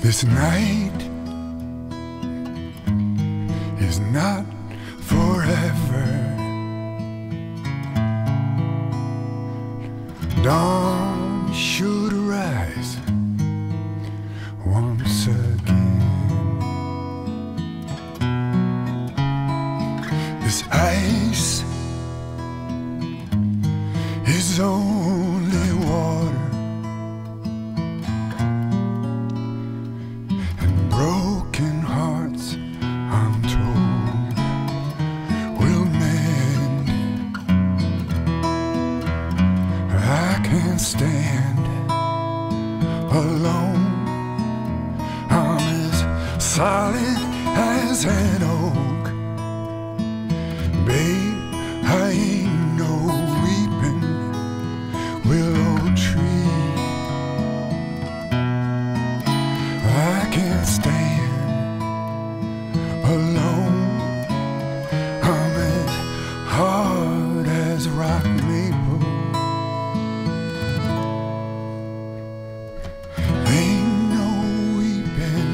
This night is not forever. Dawn should arise once again. This ice is only water, and broken hearts, I'm told, will mend. I can't stand alone. I'm as solid as an oak. Babe, I ain't no weeping willow tree. I can't stand alone. I'm as hard as rock maple. Ain't no weeping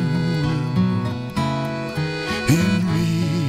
in me.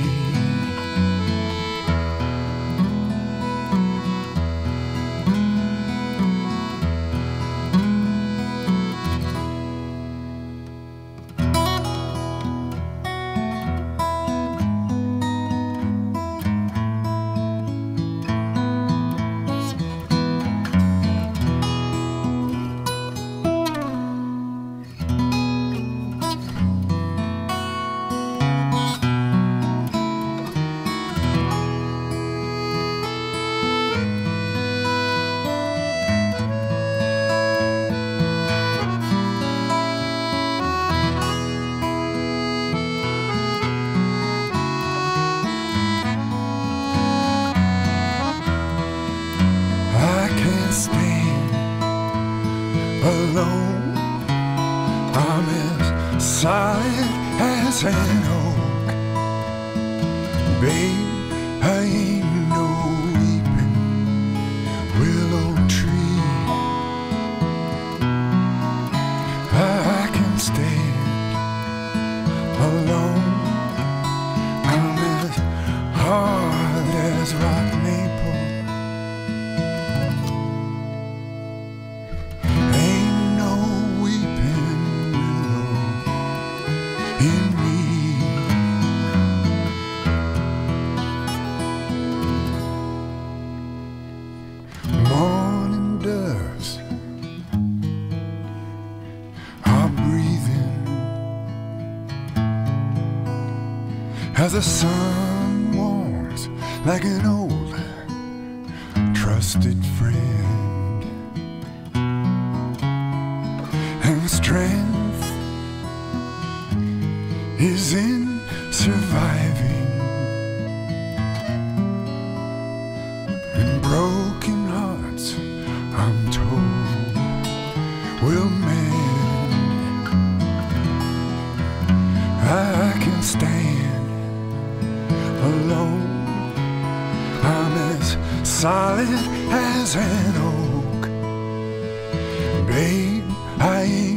Stand alone. I'm as solid as an oak. Babe, I ain't no weeping willow tree. I can stand alone. I'm as hard as rock maple. In me, morning doves are breathing as the sun warms like an old trusted friend, and strength is in surviving, and broken hearts, I'm told, will mend. I can stand alone. I'm as solid as an oak. Babe, I ain't